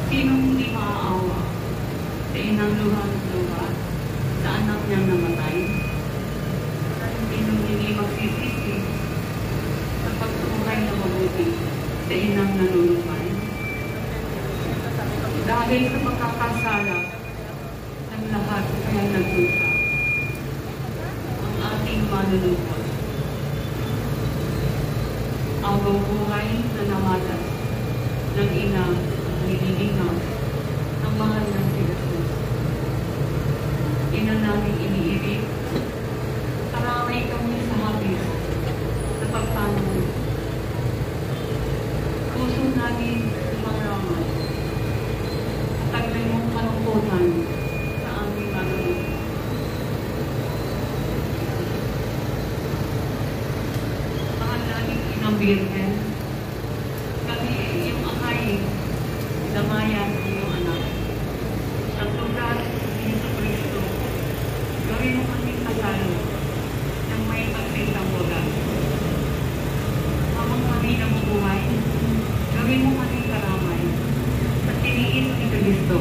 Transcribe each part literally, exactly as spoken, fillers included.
Sinong hindi maaawa sa inang luha-luha sa anak niyang namatay? Sinong hindi magsisisi sa pagtutuhay na mabuti sa inang nanunupay? Dahil sa pagkakasala ng lahat kaya nagdusa ang ating manunupay. Agaw buhay na namalas ng ina nililinaw ng mahal ng si Jesus. Ina namin iniibig, karamay kami sa habis sa pagpanulit. Puso namin sumaramay, taglay mong kalungkutan sa aming manulit. Mahal namin inang Birhen, kami iyong akay, damayan ng iyong anak. Sa lugar ni Jesucristo, gawin mo kaming kasalo ng may pagpintang wagas. Habang kami namubuhay, gawin mo kaming karamay sa tiniis ni Cristo.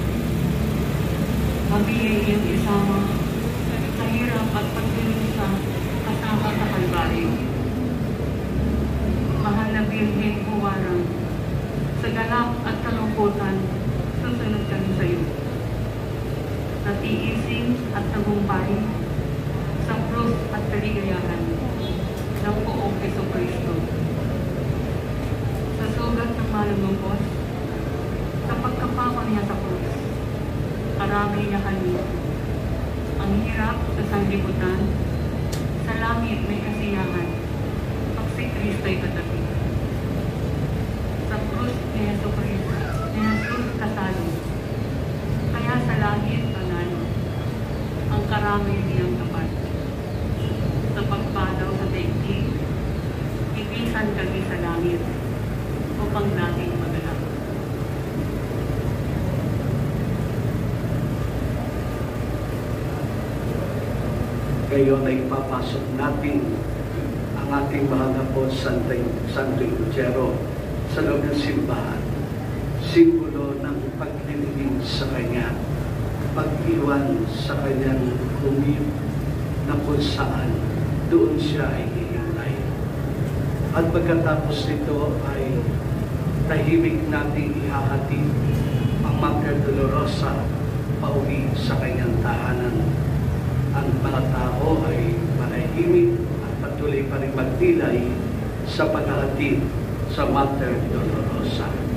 Kami ay iyong isama sa hirap at pagdilusa kasama sa Kalbaryo. Mahal na Birhen Huwarang, sa ganap at kalungkutan, susunod kami sa iyo. Natiisin at tagumpay sa krus at kaligayahan ng poong Jesucristo. Sa sugat ng malulungkot, sa pagkapawa niya sa krus, karami niya kami. Ang hirap sa sanlibutan, sa langit may kasiyahan, pag si Kristo'y katabi. Sa krus ni Jesucristo, ni Jesus kasalo. Kaya sa langit panalo, ang karamay niyang tapat. Sa pagpadaw sa daigdig, ipisan kami sa langit upang nating magalak. Ngayon ay papasok natin ang ating mahal na po Santo Lucero sa loob ng simbahan. Simbolo ng paglilingin sa Kanya, pag-iwan sa Kanyang humib na kung saan doon siya ay hihintay. At pagkatapos nito ay tahimik nating ihahatid ang Mater Dolorosa pauwi sa Kanyang tahanan. Ang mga tao ay manahimik at patuloy pa rin magdilay sa paghahatid sa Mater Dolorosa.